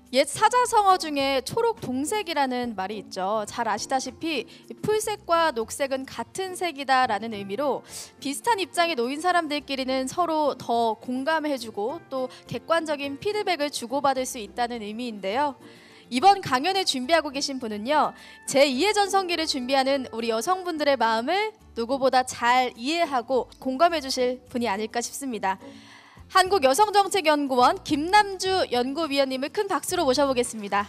옛 사자성어 중에 초록 동색이라는 말이 있죠. 잘 아시다시피 풀색과 녹색은 같은 색이다라는 의미로 비슷한 입장에 놓인 사람들끼리는 서로 더 공감해주고 또 객관적인 피드백을 주고받을 수 있다는 의미인데요. 이번 강연을 준비하고 계신 분은요, 제2의 전성기를 준비하는 우리 여성분들의 마음을 누구보다 잘 이해하고 공감해 주실 분이 아닐까 싶습니다. 한국여성정책연구원 김남주 연구위원님을 큰 박수로 모셔보겠습니다.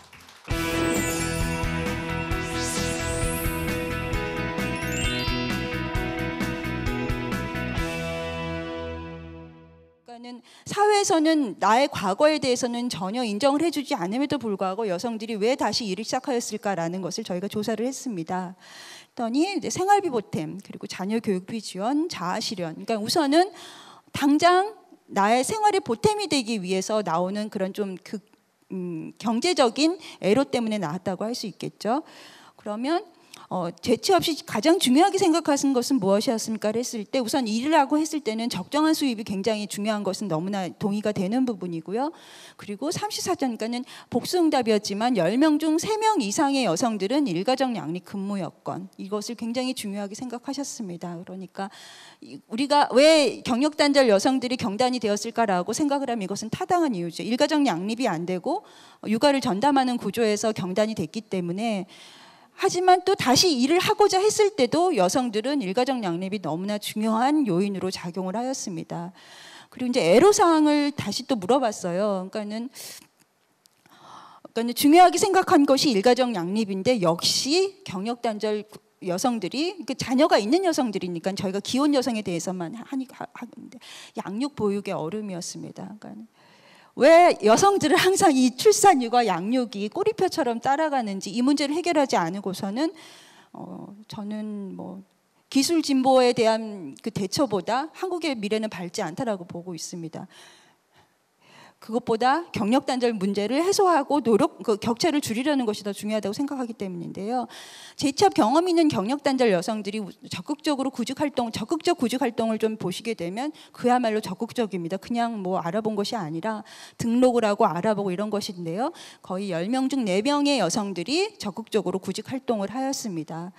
사회에서는 나의 과거에 대해서는 전혀 인정을 해주지 않음에도 불구하고 여성들이 왜 다시 일을 시작하였을까라는 것을 저희가 조사를 했습니다. 했더니 이제 생활비 보탬, 그리고 자녀 교육비 지원, 자아실현. 그러니까 우선은 당장 나의 생활의 보탬이 되기 위해서 나오는 그런 좀 경제적인 애로 때문에 나왔다고 할 수 있겠죠. 그러면 재취업 시 가장 중요하게 생각하신 것은 무엇이었습니까? 했을 때 우선 일을 하고 했을 때는 적정한 수입이 굉장히 중요한 것은 너무나 동의가 되는 부분이고요. 그리고 34전과는 복수응답이었지만 10명 중 3명 이상의 여성들은 일가정 양립 근무 여건, 이것을 굉장히 중요하게 생각하셨습니다. 그러니까 우리가 왜 경력단절 여성들이 경단이 되었을까라고 생각을 하면 이것은 타당한 이유죠. 일가정 양립이 안 되고 육아를 전담하는 구조에서 경단이 됐기 때문에. 하지만 또 다시 일을 하고자 했을 때도 여성들은 일가정 양립이 너무나 중요한 요인으로 작용을 하였습니다. 그리고 이제 애로사항을 다시 또 물어봤어요. 그러니까는 중요하게 생각한 것이 일가정 양립인데 역시 경력단절 여성들이 자녀가 있는 여성들이니까 저희가 기혼 여성에 대해서만 하는데 양육 보육의 어려움이었습니다. 그러니까 왜 여성들은 항상 이 출산, 육아, 양육이 꼬리표처럼 따라가는지 이 문제를 해결하지 않고서는 저는 뭐 기술 진보에 대한 그 대처보다 한국의 미래는 밝지 않다라고 보고 있습니다. 그것보다 경력 단절 문제를 해소하고 격차를 줄이려는 것이 더 중요하다고 생각하기 때문인데요. 재취업 경험 있는 경력 단절 여성들이 적극적 구직 활동을 좀 보시게 되면 그야말로 적극적입니다. 그냥 뭐 알아본 것이 아니라 등록을 하고 알아보고 이런 것인데요. 거의 10명 중 4명의 여성들이 적극적으로 구직 활동을 하였습니다.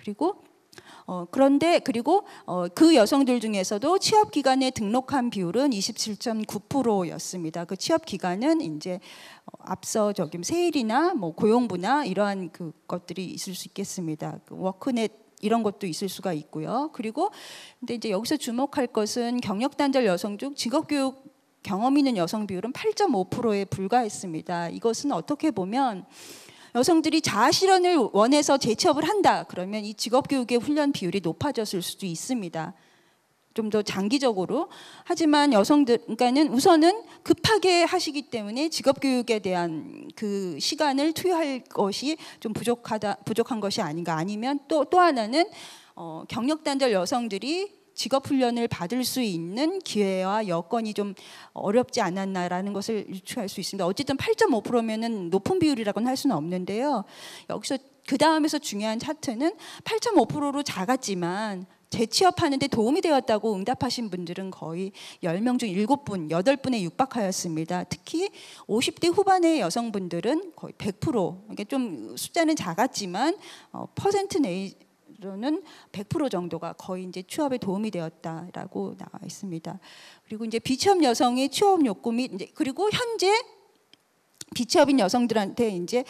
그런데 그 여성들 중에서도 취업 기간에 등록한 비율은 27.9%였습니다. 그 취업 기간은 이제 앞서 세일이나 뭐 고용부나 이러한 것들이 있을 수 있겠습니다. 워크넷 이런 것도 있을 수가 있고요. 근데 이제 여기서 주목할 것은 경력 단절 여성 중 직업교육 경험 있는 여성 비율은 8.5%에 불과했습니다. 이것은 어떻게 보면 여성들이 자아실현을 원해서 재취업을 한다 그러면 이 직업교육의 훈련 비율이 높아졌을 수도 있습니다. 좀 더 장기적으로. 하지만 여성들은 우선은 급하게 하시기 때문에 직업교육에 대한 그 시간을 투여할 것이 좀 부족한 것이 아닌가. 아니면 또 하나는 경력단절 여성들이 직업훈련을 받을 수 있는 기회와 여건이 좀 어렵지 않았나라는 것을 유추할 수 있습니다. 어쨌든 8.5%면은 높은 비율이라고는 할 수는 없는데요. 여기서 그 다음에서 중요한 차트는 8.5%로 작았지만 재취업하는 데 도움이 되었다고 응답하신 분들은 거의 10명 중 7분, 8분에 육박하였습니다. 특히 50대 후반의 여성분들은 거의 100%, 이게 좀 숫자는 작았지만 퍼센트 내로는 100% 정도가 거의 이제 취업에 도움이 되었다라고 나와 있습니다. 그리고 이제 비취업 여성의 취업 욕구 및 그리고 현재 비취업인 여성들한테 이제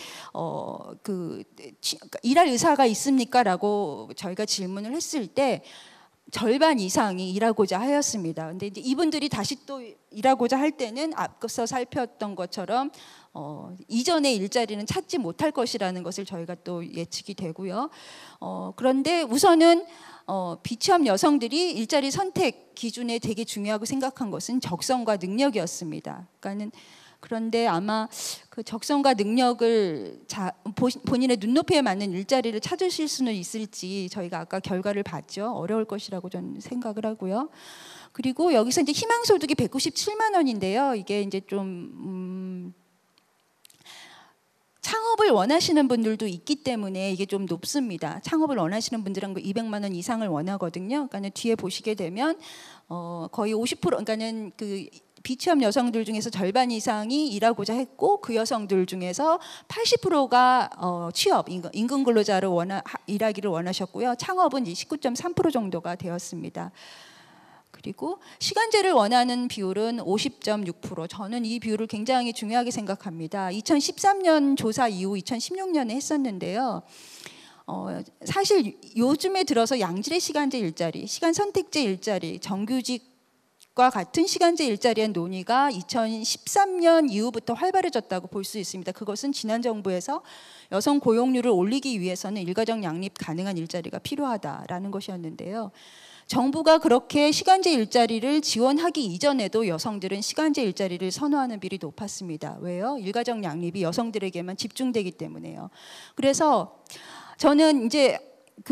일할 의사가 있습니까라고 저희가 질문을 했을 때 절반 이상이 일하고자 하였습니다. 근데 이제 이분들이 다시 또 일하고자 할 때는 앞서 살폈던 것처럼 이전의 일자리는 찾지 못할 것이라는 것을 저희가 또 예측이 되고요. 그런데 우선은 비취업 여성들이 일자리 선택 기준에 되게 중요하고 생각한 것은 적성과 능력이었습니다. 그런데 아마 그 적성과 능력을 본인의 눈높이에 맞는 일자리를 찾으실 수는 있을지 저희가 아까 결과를 봤죠. 어려울 것이라고 저는 생각을 하고요. 그리고 여기서 이제 희망소득이 197만 원인데요. 이게 이제 좀 창업을 원하시는 분들도 있기 때문에 이게 좀 높습니다. 창업을 원하시는 분들은 200만 원 이상을 원하거든요. 그러니까 뒤에 보시게 되면 거의 50%, 그러니까는 그 비취업 여성들 중에서 절반 이상이 일하고자 했고 그 여성들 중에서 80%가 취업, 임금 근로자로 일하기를 원하셨고요. 창업은 19.3% 정도가 되었습니다. 그리고 시간제를 원하는 비율은 50.6%. 저는 이 비율을 굉장히 중요하게 생각합니다. 2013년 조사 이후 2016년에 했었는데요. 사실 요즘에 들어서 양질의 시간제 일자리, 시간 선택제 일자리, 정규직과 같은 시간제 일자리의 논의가 2013년 이후부터 활발해졌다고 볼 수 있습니다. 그것은 지난 정부에서 여성 고용률을 올리기 위해서는 일가정 양립 가능한 일자리가 필요하다라는 것이었는데요. 정부가 그렇게 시간제 일자리를 지원하기 이전에도 여성들은 시간제 일자리를 선호하는 비율이 높았습니다. 왜요? 일가정 양립이 여성들에게만 집중되기 때문에요. 그래서 저는 이제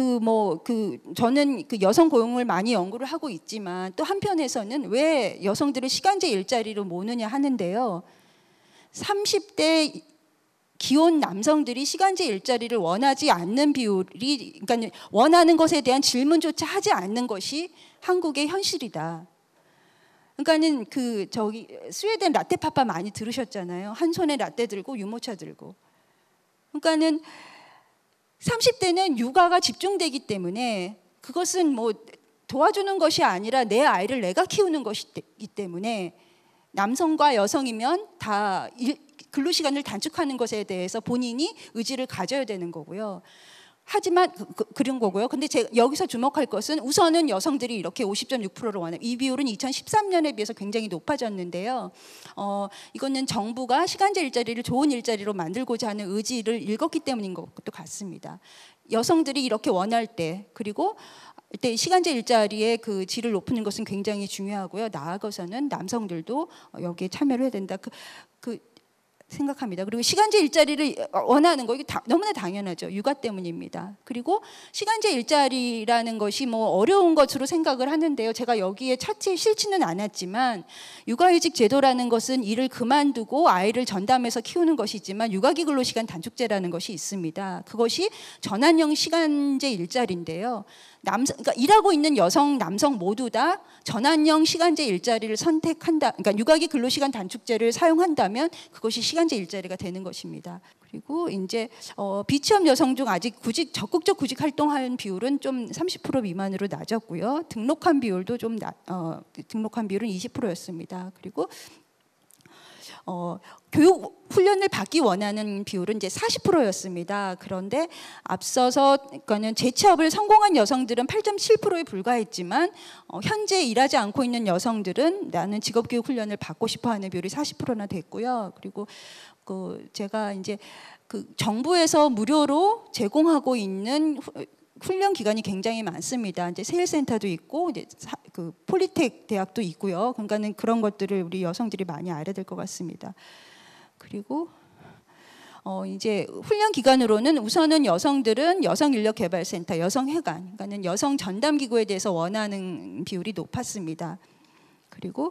저는 그 여성 고용을 많이 연구를 하고 있지만 또 한편에서는 왜 여성들을 시간제 일자리로 모으느냐 하는데요. 30대 기혼 남성들이 시간제 일자리를 원하지 않는 비율이, 그러니까 원하는 것에 대한 질문조차 하지 않는 것이 한국의 현실이다. 그러니까는 스웨덴 라떼파파 많이 들으셨잖아요. 한 손에 라떼 들고 유모차 들고. 그러니까는 30대는 육아가 집중되기 때문에 그것은 뭐 도와주는 것이 아니라 내 아이를 내가 키우는 것이기 때문에 남성과 여성이면 다 근로시간을 단축하는 것에 대해서 본인이 의지를 가져야 되는 거고요. 하지만 그런 거고요. 근데 제가 여기서 주목할 것은 우선은 여성들이 이렇게 50.6%를 원해요. 이 비율은 2013년에 비해서 굉장히 높아졌는데요. 이거는 정부가 시간제 일자리를 좋은 일자리로 만들고자 하는 의지를 읽었기 때문인 것도 같습니다. 여성들이 이렇게 원할 때, 그리고 이때 시간제 일자리의 그 질을 높이는 것은 굉장히 중요하고요. 나아가서는 남성들도 여기에 참여를 해야 된다. 생각합니다. 그리고 시간제 일자리를 원하는 거, 이게 너무나 당연하죠. 육아 때문입니다. 그리고 시간제 일자리라는 것이 뭐 어려운 것으로 생각을 하는데요. 제가 여기에 차트에 실지는 않았지만 육아휴직 제도라는 것은 일을 그만두고 아이를 전담해서 키우는 것이지만 육아기 근로시간 단축제라는 것이 있습니다. 그것이 전환형 시간제 일자리인데요. 그러니까 일하고 있는 여성, 남성 모두 다 전환형 시간제 일자리를 선택한다. 그러니까 육아기 근로시간 단축제를 사용한다면 그것이 시간제 일자리가 되는 것입니다. 그리고 이제 비취업 여성 중 아직 적극적 구직 활동하는 비율은 좀 30% 미만으로 낮았고요. 등록한 비율도 등록한 비율은 20%였습니다. 그리고 교육 훈련을 받기 원하는 비율은 이제 40%였습니다. 그런데 앞서서 그러니까는 재취업을 성공한 여성들은 8.7%에 불과했지만 현재 일하지 않고 있는 여성들은 나는 직업교육 훈련을 받고 싶어하는 비율이 40%나 됐고요. 그리고 제가 이제 정부에서 무료로 제공하고 있는 훈련 기관이 굉장히 많습니다. 이제 세일센터도 있고 이제 폴리텍 대학도 있고요. 그러니까는 그런 것들을 우리 여성들이 많이 알아야 될 것 같습니다. 그리고 이제 훈련 기관으로는 우선은 여성들은 여성인력개발센터, 여성회관, 그러니까는 여성 전담기구에 대해서 원하는 비율이 높았습니다. 그리고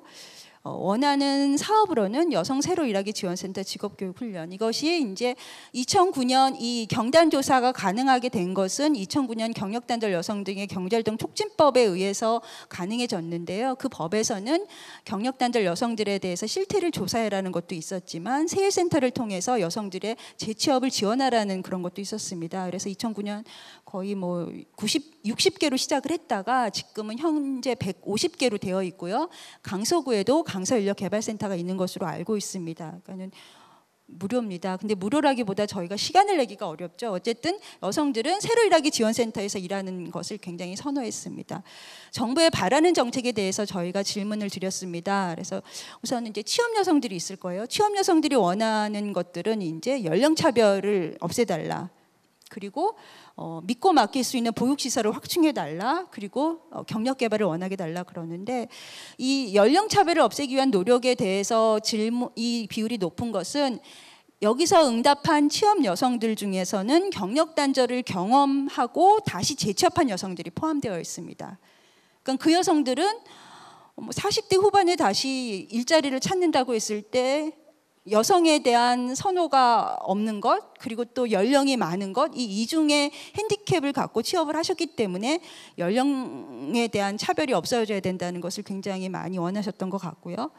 원하는 사업으로는 여성 새로 일하기 지원센터 직업교육 훈련, 이것이 이제 2009년 이 경단 조사가 가능하게 된 것은 2009년 경력단절 여성 등의 경제활동 촉진법에 의해서 가능해졌는데요. 그 법에서는 경력단절 여성들에 대해서 실태를 조사해라는 것도 있었지만 세일센터를 통해서 여성들의 재취업을 지원하라는 그런 것도 있었습니다. 그래서 2009년 거의 60개로 시작을 했다가 지금은 현재 150개로 되어 있고요. 강서구에도 강서인력개발센터가 있는 것으로 알고 있습니다. 그러니까는 무료입니다. 근데 무료라기보다 저희가 시간을 내기가 어렵죠. 어쨌든 여성들은 새로 일하기 지원센터에서 일하는 것을 굉장히 선호했습니다. 정부의 바라는 정책에 대해서 저희가 질문을 드렸습니다. 그래서 우선 이제 취업 여성들이 있을 거예요. 취업 여성들이 원하는 것들은 이제 연령 차별을 없애달라. 그리고 믿고 맡길 수 있는 보육시설을 확충해달라. 그리고 경력개발을 원하게 달라 그러는데 이 연령차별을 없애기 위한 노력에 대해서 이 비율이 높은 것은 여기서 응답한 취업 여성들 중에서는 경력단절을 경험하고 다시 재취업한 여성들이 포함되어 있습니다. 그러니까 그 여성들은 40대 후반에 다시 일자리를 찾는다고 했을 때 여성에 대한 선호가 없는 것, 그리고 또 연령이 많은 것, 이 이중의 핸디캡을 갖고 취업을 하셨기 때문에 연령에 대한 차별이 없어져야 된다는 것을 굉장히 많이 원하셨던 것 같고요.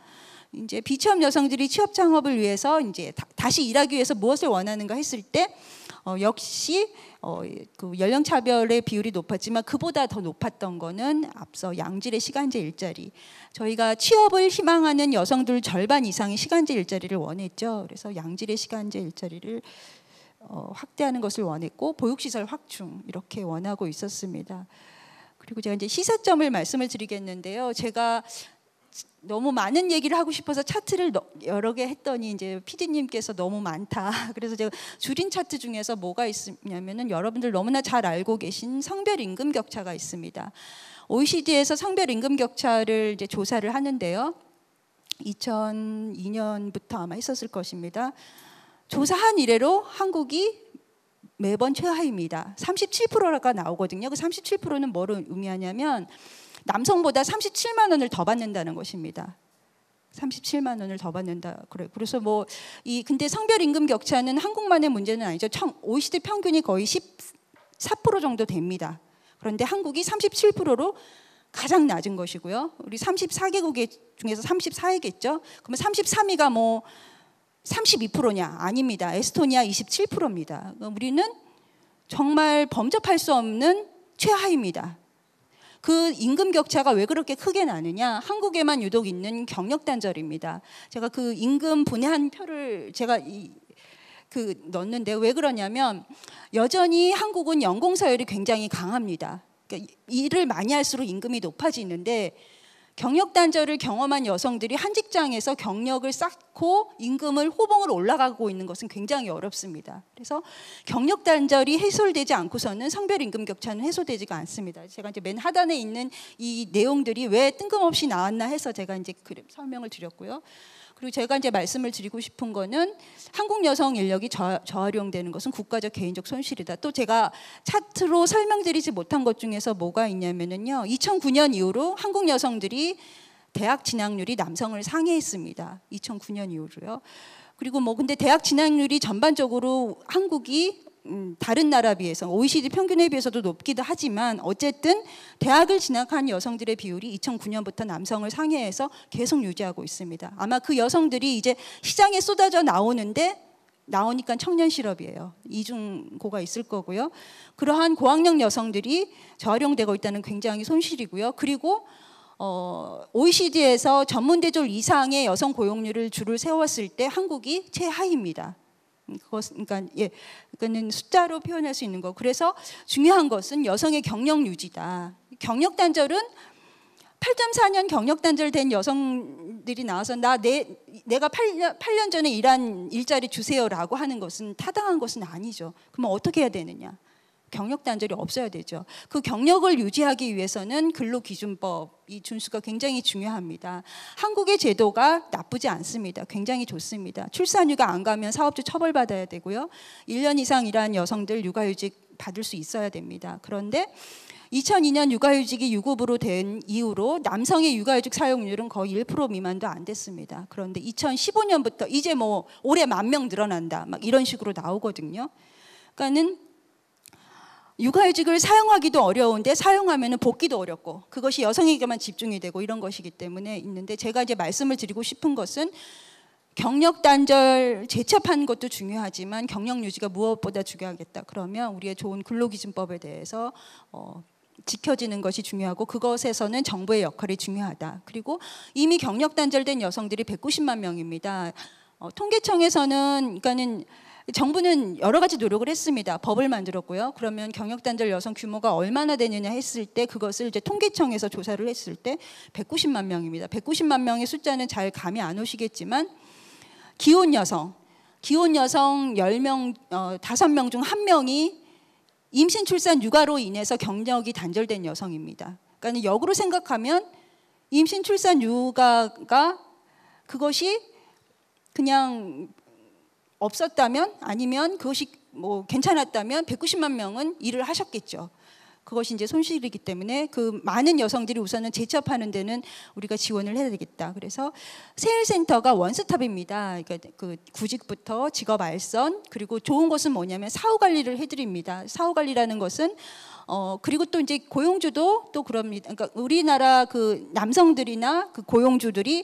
이제 비취업 여성들이 취업 창업을 위해서 이제 다시 일하기 위해서 무엇을 원하는가 했을 때 역시 그 연령 차별의 비율이 높았지만 그보다 더 높았던 거는 앞서 양질의 시간제 일자리. 저희가 취업을 희망하는 여성들 절반 이상의 시간제 일자리를 원했죠. 그래서 양질의 시간제 일자리를 확대하는 것을 원했고 보육시설 확충 이렇게 원하고 있었습니다. 그리고 제가 이제 시사점을 말씀을 드리겠는데요. 제가 너무 많은 얘기를 하고 싶어서 차트를 여러 개 했더니 이제 PD님께서 너무 많다. 그래서 제가 줄인 차트 중에서 뭐가 있냐면은 여러분들 너무나 잘 알고 계신 성별 임금 격차가 있습니다. OECD에서 성별 임금 격차를 이제 조사를 하는데요. 2002년부터 아마 했었을 것입니다. 조사한 이래로 한국이 매번 최하입니다. 37%가 나오거든요. 그 37%는 뭐를 의미하냐면 남성보다 37만 원을 더 받는다는 것입니다. 37만 원을 더 받는다. 그래서 근데 성별 임금 격차는 한국만의 문제는 아니죠. OECD 평균이 거의 14% 정도 됩니다. 그런데 한국이 37%로 가장 낮은 것이고요. 우리 34개국 중에서 34위겠죠. 그러면 33위가 32%냐? 아닙니다. 에스토니아 27%입니다. 우리는 정말 범접할 수 없는 최하입니다. 그 임금 격차가 왜 그렇게 크게 나느냐? 한국에만 유독 있는 경력 단절입니다. 제가 그 임금 분해한 표를 제가 넣었는데 왜 그러냐면 여전히 한국은 연공 서열이 굉장히 강합니다. 그러니까 일을 많이 할수록 임금이 높아지는데 경력 단절을 경험한 여성들이 한 직장에서 경력을 쌓고 임금을 호봉을 올라가고 있는 것은 굉장히 어렵습니다. 그래서 경력 단절이 해소되지 않고서는 성별 임금 격차는 해소되지가 않습니다. 제가 이제 맨 하단에 있는 이 내용들이 왜 뜬금없이 나왔나 해서 제가 이제 설명을 드렸고요. 그리고 제가 이제 말씀을 드리고 싶은 거는 한국 여성 인력이 저활용되는 것은 국가적 개인적 손실이다. 또 제가 차트로 설명드리지 못한 것 중에서 뭐가 있냐면은요. 2009년 이후로 한국 여성들이 대학 진학률이 남성을 상회했습니다. 2009년 이후로요. 그리고 근데 대학 진학률이 전반적으로 한국이 다른 나라에 비해서 OECD 평균에 비해서도 높기도 하지만 어쨌든 대학을 진학한 여성들의 비율이 2009년부터 남성을 상회해서 계속 유지하고 있습니다. 아마 그 여성들이 이제 시장에 쏟아져 나오니까 청년 실업이에요. 이중고가 있을 거고요. 그러한 고학력 여성들이 저활용되고 있다는 굉장히 손실이고요. 그리고 OECD에서 전문대졸 이상의 여성 고용률을 줄을 세웠을 때 한국이 최하입니다. 그거는 숫자로 표현할 수 있는 거. 그래서 중요한 것은 여성의 경력 유지다. 경력 단절은 8.4년 경력 단절된 여성들이 나와서 내가 8년 전에 일한 일자리 주세요라고 하는 것은 타당한 것은 아니죠. 그러면 어떻게 해야 되느냐? 경력 단절이 없어야 되죠. 그 경력을 유지하기 위해서는 근로기준법 이 준수가 굉장히 중요합니다. 한국의 제도가 나쁘지 않습니다. 굉장히 좋습니다. 출산휴가 안 가면 사업주 처벌받아야 되고요. 1년 이상 일한 여성들 육아휴직 받을 수 있어야 됩니다. 그런데 2002년 육아휴직이 유급으로 된 이후로 남성의 육아휴직 사용률은 거의 1% 미만도 안 됐습니다. 그런데 2015년부터 이제 올해 10,000명 늘어난다 막 이런 식으로 나오거든요. 그러니까는 육아휴직을 사용하기도 어려운데 사용하면 복귀도 어렵고 그것이 여성에게만 집중이 되고 이런 것이기 때문에 있는데 제가 이제 말씀을 드리고 싶은 것은 경력 단절 재취업하는 것도 중요하지만 경력 유지가 무엇보다 중요하겠다. 그러면 우리의 좋은 근로기준법에 대해서 지켜지는 것이 중요하고 그것에서는 정부의 역할이 중요하다. 그리고 이미 경력 단절된 여성들이 190만 명입니다. 통계청에서는 그러니까는 정부는 여러 가지 노력을 했습니다. 법을 만들었고요. 그러면 경력 단절 여성 규모가 얼마나 되느냐 했을 때 그것을 이제 통계청에서 조사를 했을 때 190만 명입니다. 190만 명의 숫자는 잘 감이 안 오시겠지만 기혼 여성 10명, 5명 중 1명이 임신, 출산, 육아로 인해서 경력이 단절된 여성입니다. 그러니까 역으로 생각하면 임신, 출산, 육아가 그것이 그냥 없었다면 아니면 그것이 괜찮았다면 190만 명은 일을 하셨겠죠. 그것이 이제 손실이기 때문에 그 많은 여성들이 우선은 재취업하는 데는 우리가 지원을 해야 되겠다. 그래서 세일센터가 원스톱입니다. 그러니까 그 구직부터 직업 알선 그리고 좋은 것은 뭐냐면 사후 관리를 해드립니다. 사후 관리라는 것은 그리고 또 이제 고용주도 또 그럽니다. 그러니까 우리나라 그 남성들이나 그 고용주들이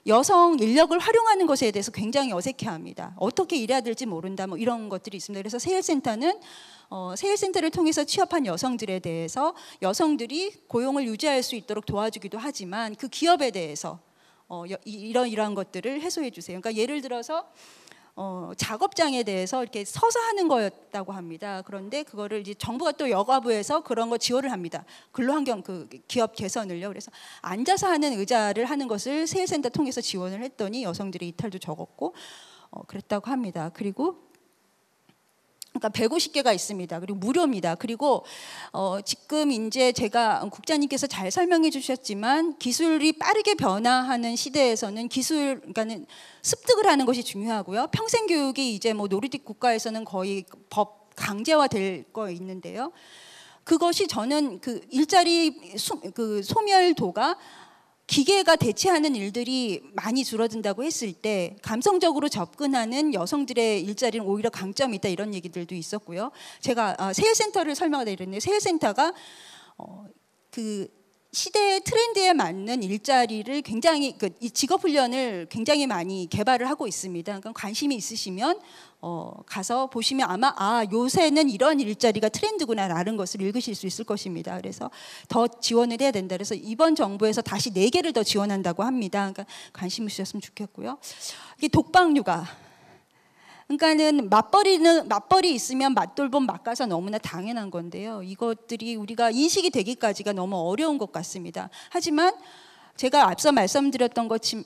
여성 인력을 활용하는 것에 대해서 굉장히 어색해합니다. 어떻게 일해야 될지 모른다, 뭐 이런 것들이 있습니다. 그래서 세일센터는 세일센터를 통해서 취업한 여성들에 대해서 여성들이 고용을 유지할 수 있도록 도와주기도 하지만 그 기업에 대해서 이러한 것들을 해소해 주세요. 그러니까 예를 들어서 작업장에 대해서 이렇게 서서 하는 거였다고 합니다. 그런데 그거를 이제 정부가 또 여가부에서 그런 거 지원을 합니다. 근로환경 그 기업 개선을요. 그래서 앉아서 하는 의자를 하는 것을 세일센터 통해서 지원을 했더니 여성들이 이탈도 적었고 그랬다고 합니다. 그리고 그러니까 150개가 있습니다. 그리고 무료입니다. 그리고 지금 이제 제가 국장님께서 잘 설명해 주셨지만 기술이 빠르게 변화하는 시대에서는 그러니까는 습득을 하는 것이 중요하고요. 평생 교육이 이제 뭐 노르딕 국가에서는 거의 법 강제화될 거 있는데요. 그것이 저는 그 일자리 그 소멸도가 기계가 대체하는 일들이 많이 줄어든다고 했을 때 감성적으로 접근하는 여성들의 일자리는 오히려 강점이 있다 이런 얘기들도 있었고요. 제가 세일센터를 설명하다 이랬는데 세일센터가 그 시대의 트렌드에 맞는 일자리를 굉장히 이 직업 훈련을 굉장히 많이 개발을 하고 있습니다. 그러니까 관심이 있으시면 가서 보시면 아마 요새는 이런 일자리가 트렌드구나라는 것을 읽으실 수 있을 것입니다. 그래서 더 지원을 해야 된다. 그래서 이번 정부에서 다시 4개를 더 지원한다고 합니다. 그러니까 관심 있으셨으면 좋겠고요. 이게 독박육아. 그러니까는 맞벌이 있으면 맞돌봄 맞가서 너무나 당연한 건데요. 이것들이 우리가 인식이 되기까지가 너무 어려운 것 같습니다. 하지만 제가 앞서 말씀드렸던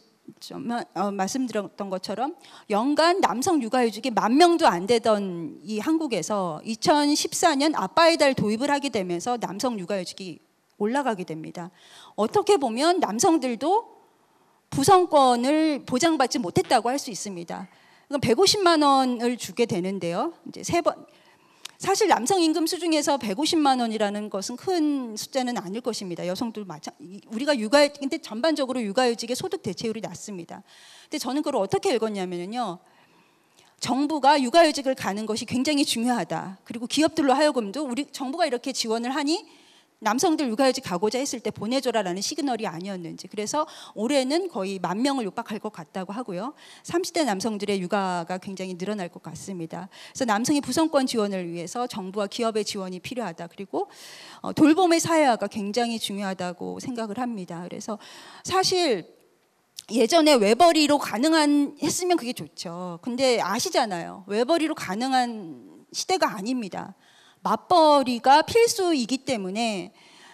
것처럼 연간 남성 육아휴직이 10,000명도 안 되던 이 한국에서 2014년 아빠의 달 도입을 하게 되면서 남성 육아휴직이 올라가게 됩니다. 어떻게 보면 남성들도 부성권을 보장받지 못했다고 할 수 있습니다. 150만 원을 주게 되는데요. 이제 사실 남성 임금 수중에서 150만 원이라는 것은 큰 숫자는 아닐 것입니다. 여성들 우리가 근데 전반적으로 육아휴직의 소득 대체율이 낮습니다. 근데 저는 그걸 어떻게 읽었냐면요. 정부가 육아휴직을 가는 것이 굉장히 중요하다. 그리고 기업들로 하여금도 우리 정부가 이렇게 지원을 하니 남성들 육아휴직 가고자 했을 때 보내줘라라는 시그널이 아니었는지. 그래서 올해는 거의 10,000명을 육박할 것 같다고 하고요. 30대 남성들의 육아가 굉장히 늘어날 것 같습니다. 그래서 남성의 부성권 지원을 위해서 정부와 기업의 지원이 필요하다. 그리고 돌봄의 사회화가 굉장히 중요하다고 생각을 합니다. 그래서 사실 예전에 외벌이로 했으면 그게 좋죠. 근데 아시잖아요. 외벌이로 가능한 시대가 아닙니다. 맞벌이가 필수이기 때문에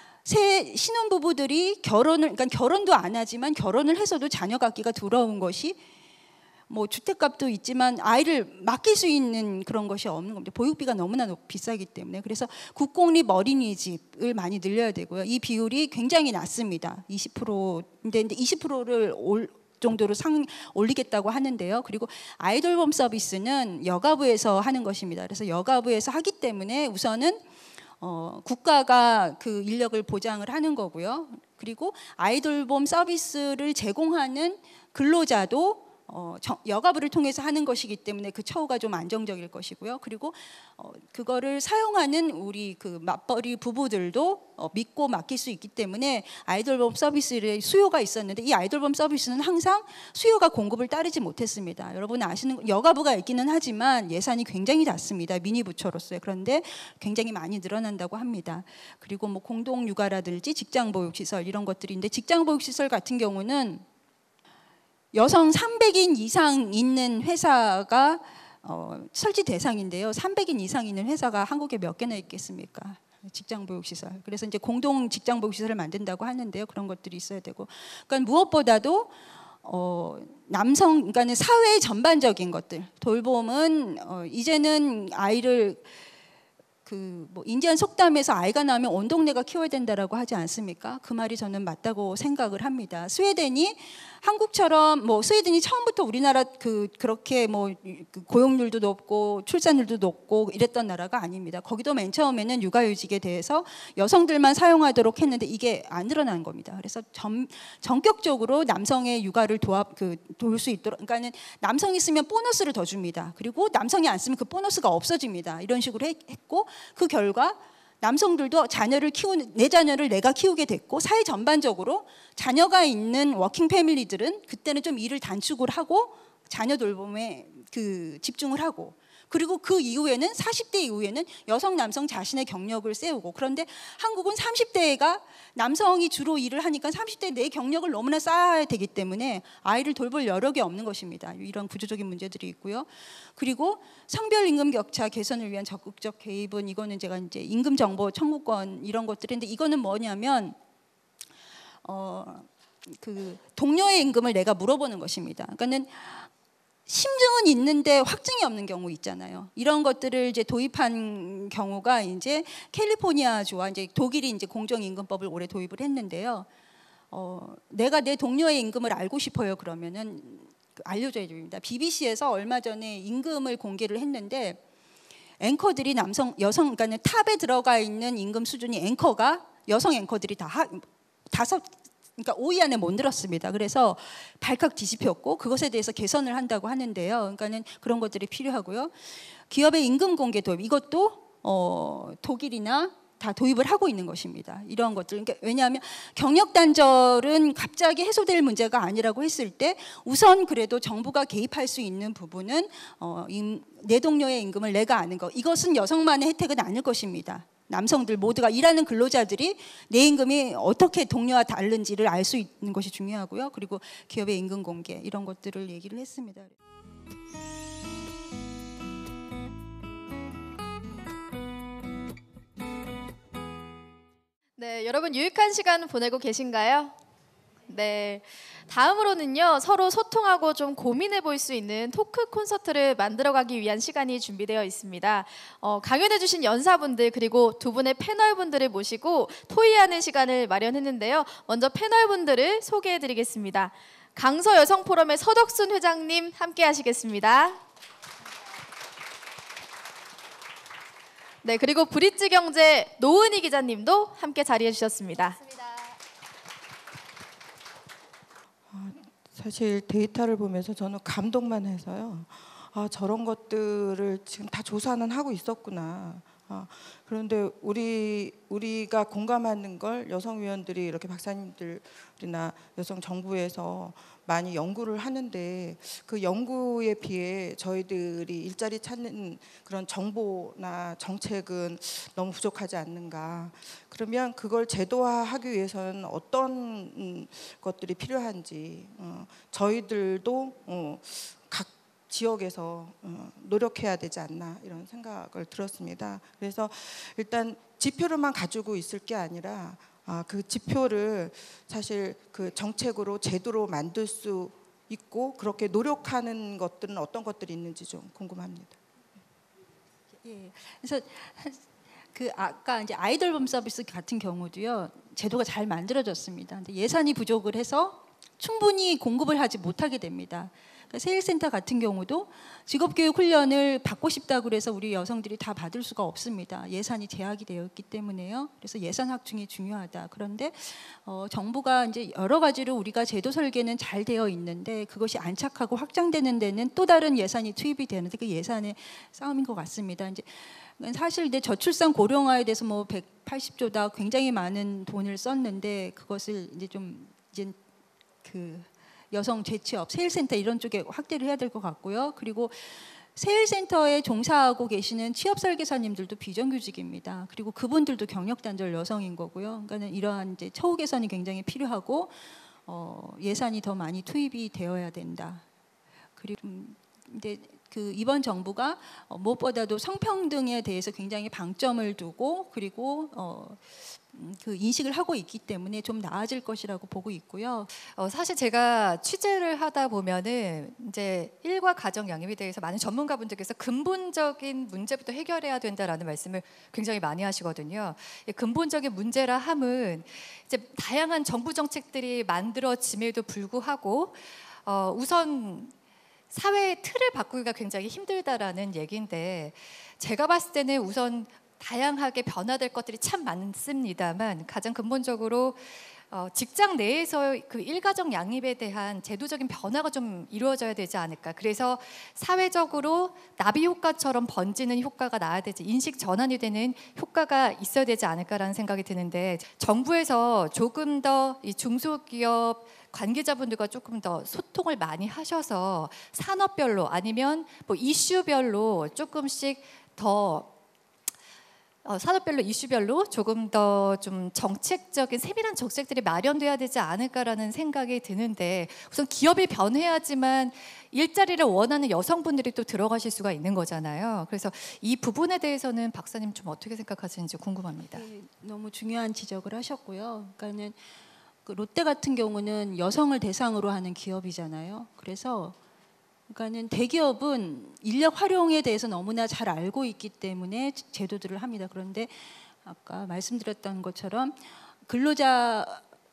신혼부부들이 그러니까 결혼도 안 하지만 결혼을 해서도 자녀 갖기가 두려운 것이 뭐 주택값도 있지만 아이를 맡길 수 있는 그런 것이 없는 겁니다. 보육비가 너무나 비싸기 때문에. 그래서 국공립 어린이집을 많이 늘려야 되고요. 이 비율이 굉장히 낮습니다. 20%인데 20%를 정도로 올리겠다고 하는데요. 그리고 아이돌봄 서비스는 여가부에서 하는 것입니다. 그래서 여가부에서 하기 때문에 우선은 국가가 그 인력을 보장을 하는 거고요. 그리고 아이돌봄 서비스를 제공하는 근로자도 여가부를 통해서 하는 것이기 때문에 그 처우가 좀 안정적일 것이고요. 그리고 그거를 사용하는 우리 그 맞벌이 부부들도 믿고 맡길 수 있기 때문에 아이돌봄 서비스의 수요가 있었는데 이 아이돌봄 서비스는 항상 수요가 공급을 따르지 못했습니다. 여러분 아시는 여가부가 있기는 하지만 예산이 굉장히 작습니다. 미니 부처로서요. 그런데 굉장히 많이 늘어난다고 합니다. 그리고 뭐 공동 육아라든지 직장 보육 시설 이런 것들인데 직장 보육 시설 같은 경우는 여성 300인 이상 있는 회사가 설치 대상인데요. 300인 이상 있는 회사가 한국에 몇 개나 있겠습니까? 직장보육시설. 그래서 이제 공동 직장보육시설을 만든다고 하는데요. 그런 것들이 있어야 되고. 그러니까 무엇보다도 그러니까 사회 전반적인 것들. 돌봄은 이제는 아이를 뭐 인디안 속담에서 아이가 나면 온 동네가 키워야 된다라고 하지 않습니까? 그 말이 저는 맞다고 생각을 합니다. 스웨덴이 한국처럼 뭐 스웨덴이 처음부터 우리나라 그렇게 뭐 고용률도 높고 출산율도 높고 이랬던 나라가 아닙니다. 거기도 맨 처음에는 육아휴직에 대해서 여성들만 사용하도록 했는데 이게 안 늘어난 겁니다. 그래서 전격적으로 남성의 육아를 도울 수 있도록, 그러니까는 남성이 쓰면 보너스를 더 줍니다. 그리고 남성이 안 쓰면 그 보너스가 없어집니다. 이런 식으로 했고 그 결과 남성들도 내 자녀를 내가 키우게 됐고, 사회 전반적으로 자녀가 있는 워킹 패밀리들은 그때는 좀 일을 단축을 하고 자녀 돌봄에 집중을 하고, 그리고 그 이후에는 40대 이후에는 여성 남성 자신의 경력을 세우고, 그런데 한국은 30대가 남성이 주로 일을 하니까 30대 내 경력을 너무나 쌓아야 되기 때문에 아이를 돌볼 여력이 없는 것입니다. 이런 구조적인 문제들이 있고요. 그리고 성별 임금 격차 개선을 위한 적극적 개입은, 이거는 제가 이제 임금 정보 청구권 이런 것들인데, 이거는 뭐냐면 그 동료의 임금을 내가 물어보는 것입니다. 그러니까는 심증은 있는데 확증이 없는 경우 있잖아요. 이런 것들을 이제 도입한 경우가 이제 캘리포니아주와 이제 독일이 이제 공정임금법을 올해 도입을 했는데요. 내가 내 동료의 임금을 알고 싶어요. 그러면은 알려줘야 됩니다. BBC에서 얼마 전에 임금을 공개를 했는데, 앵커들이 여성, 그러니까 탑에 들어가 있는 임금 수준이 앵커가 여성 앵커들이 그러니까 5위 안에 못 들었습니다. 그래서 발칵 뒤집혔고, 그것에 대해서 개선을 한다고 하는데요. 그러니까는 그런 것들이 필요하고요. 기업의 임금 공개 도입, 이것도 독일이나 다 도입을 하고 있는 것입니다. 이런 것들. 그러니까 왜냐하면 경력 단절은 갑자기 해소될 문제가 아니라고 했을 때, 우선 그래도 정부가 개입할 수 있는 부분은 내 동료의 임금을 내가 아는 것. 이것은 여성만의 혜택은 아닐 것입니다. 남성들 모두가, 일하는 근로자들이 내 임금이 어떻게 동료와 다른지를 알 수 있는 것이 중요하고요. 그리고 기업의 임금 공개, 이런 것들을 얘기를 했습니다. 네, 여러분 유익한 시간 보내고 계신가요? 네, 다음으로는요, 서로 소통하고 좀 고민해 볼 수 있는 토크 콘서트를 만들어가기 위한 시간이 준비되어 있습니다. 강연해주신 연사분들 그리고 두 분의 패널분들을 모시고 토의하는 시간을 마련했는데요. 먼저 패널분들을 소개해드리겠습니다. 강서 여성포럼의 서덕순 회장님 함께 하시겠습니다. 네, 그리고 브릿지 경제 노은희 기자님도 함께 자리해 주셨습니다. 사실 데이터를 보면서 저는 감동만 해서요. 저런 것들을 지금 다 조사는 하고 있었구나. 그런데 우리가 공감하는 걸 여성위원들이 이렇게 박사님들이나 여성 정부에서 많이 연구를 하는데, 그 연구에 비해 저희들이 일자리 찾는 그런 정보나 정책은 너무 부족하지 않는가. 그러면 그걸 제도화하기 위해서는 어떤 것들이 필요한지 저희들도 각 지역에서 노력해야 되지 않나, 이런 생각을 들었습니다. 그래서 일단 지표로만 가지고 있을 게 아니라 그 지표를 사실 그 정책으로 제도로 만들 수 있고, 그렇게 노력하는 것들은 어떤 것들이 있는지 좀 궁금합니다. 예, 그래서 아까 이제 아이돌봄 서비스 같은 경우도요, 제도가 잘 만들어졌습니다. 근데 예산이 부족을 해서 충분히 공급을 하지 못하게 됩니다. 세일센터 같은 경우도 직업교육 훈련을 받고 싶다고 해서 우리 여성들이 다 받을 수가 없습니다. 예산이 제약이 되어 있기 때문에요. 그래서 예산 확충이 중요하다. 그런데 정부가 이제 여러 가지로 우리가 제도 설계는 잘 되어 있는데, 그것이 안착하고 확장되는 데는 또 다른 예산이 투입이 되는데, 그 예산의 싸움인 것 같습니다. 이제 사실 저출산 고령화에 대해서 180조다 굉장히 많은 돈을 썼는데, 그것을 이제 여성 재취업, 세일센터 이런 쪽에 확대를 해야 될 것 같고요. 그리고 세일센터에 종사하고 계시는 취업 설계사님들도 비정규직입니다. 그리고 그분들도 경력 단절 여성인 거고요. 그러니까 이러한 이제 처우 개선이 굉장히 필요하고 예산이 더 많이 투입이 되어야 된다. 그리고 이제 이번 정부가 무엇보다도 성평등에 대해서 굉장히 방점을 두고, 그리고 그 인식을 하고 있기 때문에 좀 나아질 것이라고 보고 있고요. 사실 제가 취재를 하다 보면은 이제 일과 가정 양립에 대해서 많은 전문가분들께서 근본적인 문제부터 해결해야 된다라는 말씀을 굉장히 많이 하시거든요. 근본적인 문제라 함은 이제 다양한 정부 정책들이 만들어짐에도 불구하고 우선 사회의 틀을 바꾸기가 굉장히 힘들다라는 얘기인데, 제가 봤을 때는 우선 다양하게 변화될 것들이 참 많습니다만, 가장 근본적으로 직장 내에서 그 일가정 양립에 대한 제도적인 변화가 좀 이루어져야 되지 않을까. 그래서 사회적으로 나비 효과처럼 번지는 효과가 나야 되지, 인식 전환이 되는 효과가 있어야 되지 않을까라는 생각이 드는데, 정부에서 조금 더 이 중소기업 관계자분들과 조금 더 소통을 많이 하셔서 산업별로 아니면 뭐 이슈별로 조금씩 더 산업별로 이슈별로 조금 더 좀 정책적인 세밀한 정책들이 마련돼야 되지 않을까라는 생각이 드는데, 우선 기업이 변해야지만 일자리를 원하는 여성분들이 또 들어가실 수가 있는 거잖아요. 그래서 이 부분에 대해서는 박사님 좀 어떻게 생각하시는지 궁금합니다. 네, 너무 중요한 지적을 하셨고요. 그러니까는 그 롯데 같은 경우는 여성을 대상으로 하는 기업이잖아요. 그래서 그러니까는 대기업은 인력 활용에 대해서 너무나 잘 알고 있기 때문에 제도들을 합니다. 그런데 아까 말씀드렸던 것처럼 근로자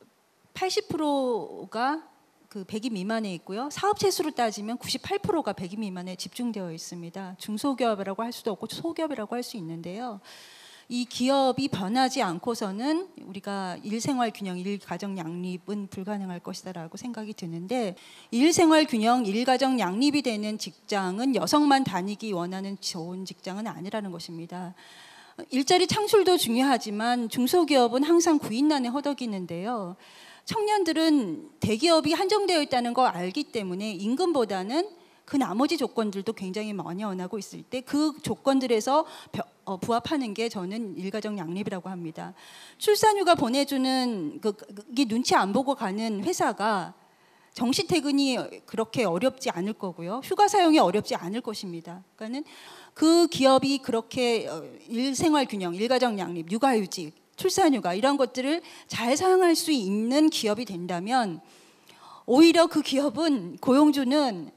80%가 그 100인 미만에 있고요. 사업체 수로 따지면 98%가 100인 미만에 집중되어 있습니다. 중소기업이라고 할 수도 없고 소기업이라고 할 수 있는데요. 이 기업이 변하지 않고서는 우리가 일생활 균형, 일가정 양립은 불가능할 것이다라고 생각이 드는데, 일생활 균형, 일가정 양립이 되는 직장은 여성만 다니기 원하는 좋은 직장은 아니라는 것입니다. 일자리 창출도 중요하지만 중소기업은 항상 구인난에 허덕이는데요. 청년들은 대기업이 한정되어 있다는 걸 알기 때문에 임금보다는 그 나머지 조건들도 굉장히 많이 원하고 있을 때 그 조건들에서 부합하는 게 저는 일가정 양립이라고 합니다. 출산휴가 보내주는 그게 눈치 안 보고 가는 회사가 정시 퇴근이 그렇게 어렵지 않을 거고요. 휴가 사용이 어렵지 않을 것입니다. 그러니까는 그 기업이 그렇게 일생활 균형, 일가정 양립, 육아휴직, 출산휴가 이런 것들을 잘 사용할 수 있는 기업이 된다면 오히려 그 기업은 고용주는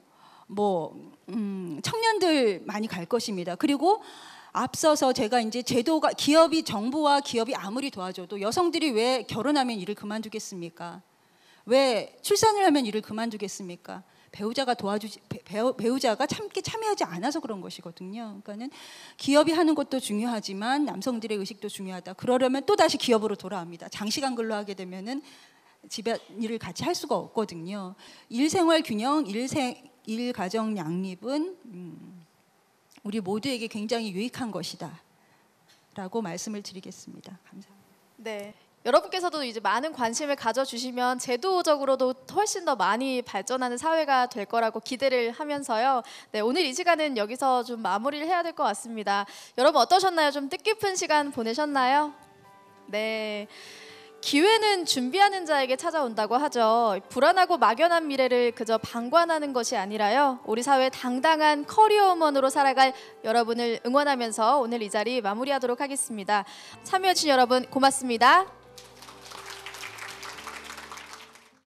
청년들 많이 갈 것입니다. 그리고 앞서서 제가 이제 제도가 기업이 정부와 기업이 아무리 도와줘도 여성들이 왜 결혼하면 일을 그만두겠습니까? 왜 출산을 하면 일을 그만두겠습니까? 배우자가 배우자가 참여하지 않아서 그런 것이거든요. 그러니까는 기업이 하는 것도 중요하지만 남성들의 의식도 중요하다. 그러려면 또 다시 기업으로 돌아옵니다. 장시간 근로하게 되면은 집안일을 같이 할 수가 없거든요. 일생활 균형, 일가정 양립은 우리 모두에게 굉장히 유익한 것이다라고 말씀을 드리겠습니다. 감사합니다. 네. 여러분께서도 이제 많은 관심을 가져주시면 제도적으로도 훨씬 더 많이 발전하는 사회가 될 거라고 기대를 하면서요. 네, 오늘 이 시간은 여기서 좀 마무리를 해야 될 것 같습니다. 여러분 어떠셨나요? 좀 뜻깊은 시간 보내셨나요? 네. 기회는 준비하는 자에게 찾아온다고 하죠. 불안하고 막연한 미래를 그저 방관하는 것이 아니라요. 우리 사회의 당당한 커리어우먼으로 살아갈 여러분을 응원하면서 오늘 이 자리 마무리하도록 하겠습니다. 참여해주신 여러분 고맙습니다.